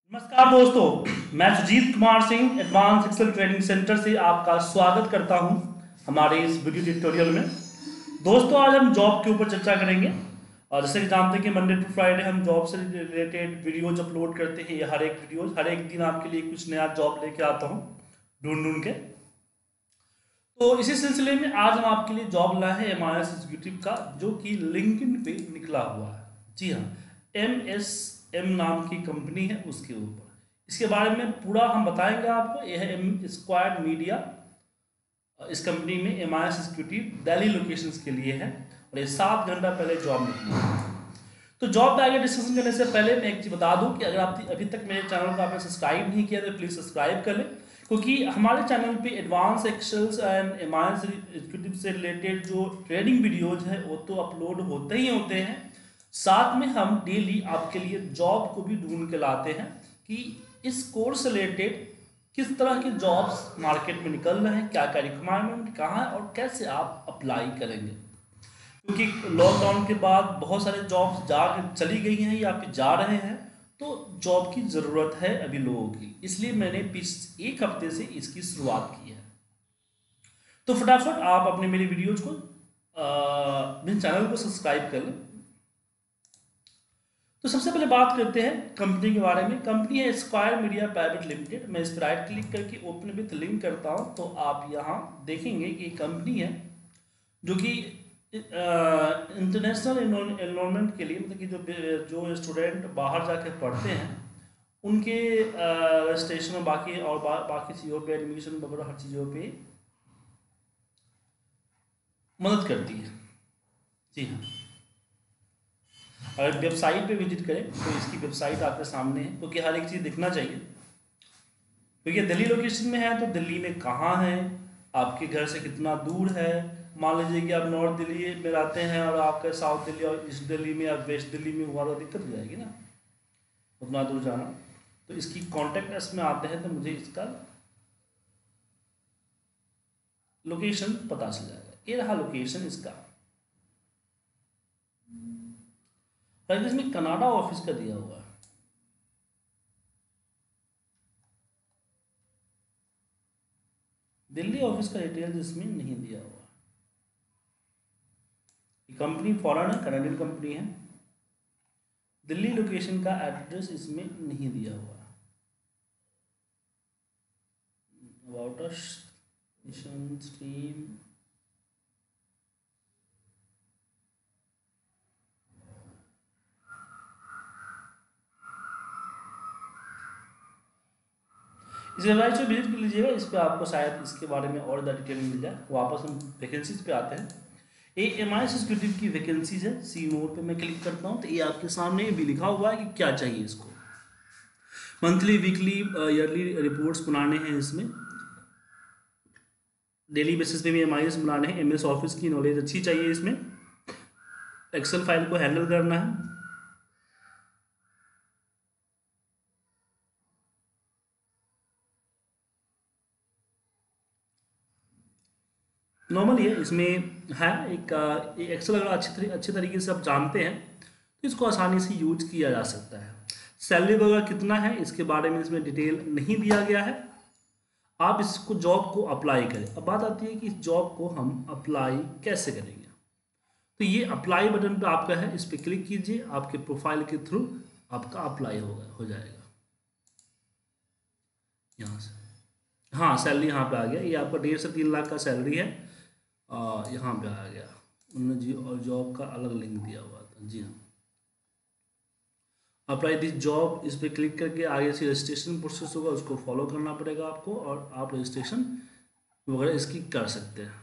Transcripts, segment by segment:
नमस्कार दोस्तों, मैं Sujit Kumar Singh advance excel training centre से आपका स्वागत करता हूं हमारे इस वीडियो ट्यूटोरियल में। दोस्तों, आज हम जॉब के ऊपर चर्चा करेंगे। और जैसे कि जानते हैं कि मंडे टू फ्राइडे हम जॉब से रिलेटेड वीडियोज अपलोड करते हैं। हर एक दिन आपके लिए कुछ नया जॉब लेके आता हूँ ढूंढ ढूंढ के। तो इसी सिलसिले में आज हम आपके लिए जॉब लाए हैं MIS एग्जीक्यूटिव का, जो कि लिंक्डइन पे निकला हुआ है। जी हाँ, MSM नाम की कंपनी है, उसके ऊपर इसके बारे में पूरा हम बताएंगे आपको। यह है एम स्क्वायर मीडिया। इस कंपनी में MIS एग्जीक्यूटिव दिल्ली लोकेशंस के लिए है और ये 7 घंटा पहले जॉब निकली है। तो जॉब पे आगे डिस्कशन करने से पहले मैं एक चीज़ बता दूं कि अगर आप अभी तक मेरे चैनल को आपने सब्सक्राइब नहीं किया तो प्लीज़ सब्सक्राइब कर लें, क्योंकि हमारे चैनल पे advance excels and MIS executive से रिलेटेड जो ट्रेनिंग वीडियोज हैं वो तो अपलोड होते ही होते हैं, साथ में हम डेली आपके लिए जॉब को भी ढूंढ के लाते हैं कि इस कोर्स से रिलेटेड किस तरह के जॉब्स मार्केट में निकल रहे हैं, क्या क्या रिक्वायरमेंट कहाँ है और कैसे आप अप्लाई करेंगे। क्योंकि लॉकडाउन के बाद बहुत सारे जॉब्स जा चली गई हैं या फिर जा रहे हैं, तो जॉब की ज़रूरत है अभी लोगों की। इसलिए मैंने पिछले 1 हफ्ते से इसकी शुरुआत की है। तो फटाफट आप अपने मेरे वीडियोज को मेरे चैनल को सब्सक्राइब कर लें। तो सबसे पहले बात करते हैं कंपनी के बारे में। कंपनी है स्क्वायर मीडिया प्राइवेट लिमिटेड। मैं इस पर राइट क्लिक करके ओपन विथ लिंक करता हूं तो आप यहां देखेंगे कि कंपनी है जो कि इंटरनेशनल एनरोलमेंट के लिए, मतलब कि जो स्टूडेंट बाहर जाके पढ़ते हैं उनके रजिस्ट्रेशन और बाकी चीज़ों पे, एडमिशन वगैरह हर चीज़ों पे मदद करती है। जी हाँ, अगर वेबसाइट पे विजिट करें तो इसकी वेबसाइट आपके सामने है, क्योंकि हर एक चीज़ दिखना चाहिए। क्योंकि दिल्ली लोकेशन में है तो दिल्ली में कहाँ है, आपके घर से कितना दूर है। मान लीजिए कि आप नॉर्थ दिल्ली में रहते हैं और आपका साउथ दिल्ली और ईस्ट दिल्ली में या वेस्ट दिल्ली में हुआ तो दिक्कत हो जाएगी ना, उतना दूर जाना। तो इसकी कॉन्टैक्ट अस में आते हैं तो मुझे इसका लोकेशन पता चल जाएगा। ये रहा लोकेशन इसका। और इसमें कनाडा ऑफिस का दिया हुआ है। दिल्ली ऑफिस का डिटेल्स इसमें नहीं दिया हुआ। कंपनी फॉरेन है, कनाडियन कंपनी है। दिल्ली लोकेशन का एड्रेस इसमें नहीं दिया हुआ। अबाउट अस, मिशन स्ट्रीम, इस वेबसाइट से विजिट कर लीजिएगा। इस पर आपको शायद इसके बारे में और ज़्यादा डिटेल मिल जाए। वापस हम वैकेंसीज पे आते हैं। MIS एग्जीक्यूटिव की वैकेंसीज है। सी मोड पे मैं क्लिक करता हूँ तो ये आपके सामने भी लिखा हुआ है कि क्या चाहिए इसको। मंथली, वीकली, ईयरली रिपोर्ट्स बनाने हैं इसमें। डेली बेसिस पे भी MIS बनाने हैं। MS ऑफिस की नॉलेज अच्छी चाहिए इसमें। एक्सेल फाइल को हैंडल करना है। नॉर्मल है, इसमें है एक एक्सेल अगर अच्छे तरीके से आप जानते हैं तो इसको आसानी से यूज किया जा सकता है। सैलरी वगैरह कितना है इसके बारे में इसमें डिटेल नहीं दिया गया है। आप इसको जॉब को अप्लाई करें। अब बात आती है कि इस जॉब को हम अप्लाई कैसे करेंगे। तो ये अप्लाई बटन पे आपका है, इस पर क्लिक कीजिए। आपके प्रोफाइल के थ्रू आपका अप्लाई हो जाएगा यहाँ से। हाँ, सैलरी यहाँ पे आ गया। ये आपका 1.5 से 3 लाख का सैलरी है। यहाँ पे आ गया। उन्होंने जी और जॉब का अलग लिंक दिया हुआ था। जी हाँ, अप्लाई दिस जॉब, इस पर क्लिक करके आगे से रजिस्ट्रेशन प्रोसेस होगा, उसको फॉलो करना पड़ेगा आपको और आप रजिस्ट्रेशन वगैरह इसकी कर सकते हैं।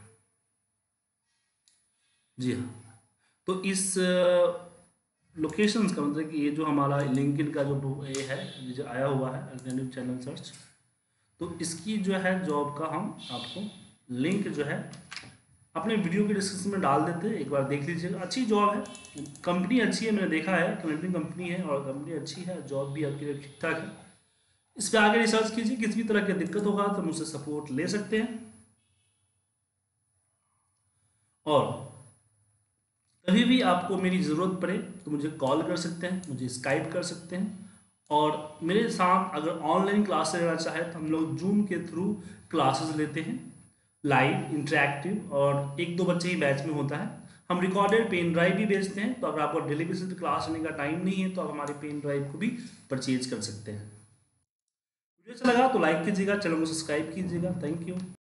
जी हाँ, तो इस लोकेशंस का मतलब कि ये जो हमारा लिंक्डइन का जो ये है, ये जो आया हुआ है अल्टरनेटिव चैनल सर्च, तो इसकी जो है जॉब का हम आपको लिंक जो है अपने वीडियो के डिस्क्रिप्शन में डाल देते हैं। एक बार देख लीजिएगा। अच्छी जॉब है, कंपनी अच्छी है, मैंने देखा है, कनेक्टिंग कंपनी है और कंपनी अच्छी है। जॉब भी आपके लिए ठीक ठाक है। इस पर आगे रिसर्च कीजिए। किसी भी तरह की दिक्कत होगा तो मुझसे सपोर्ट ले सकते हैं। और कभी भी आपको मेरी ज़रूरत पड़े तो मुझे कॉल कर सकते हैं, मुझे स्काइप कर सकते हैं और मेरे साथ अगर ऑनलाइन क्लास लेना चाहे तो हम लोग जूम के थ्रू क्लासेस लेते हैं, लाइव इंटरेक्टिव, और 1-2 बच्चे ही बैच में होता है। हम रिकॉर्डेड पेन ड्राइव भी बेचते हैं, तो अगर आपको डेली बेसिस पे क्लास लेने का टाइम नहीं है तो आप हमारे पेन ड्राइव को भी परचेज कर सकते हैं। वीडियो अच्छा लगा तो लाइक कीजिएगा, चैनल को सब्सक्राइब कीजिएगा। Thank you.